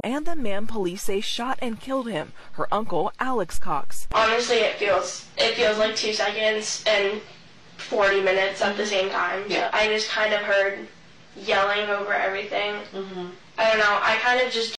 and the man police say shot and killed him, her uncle, Alex Cox. Honestly, it feels like 2 seconds and 40 minutes at the same time. Yeah. I just kind of heard yelling over everything. I don't know, I kind of just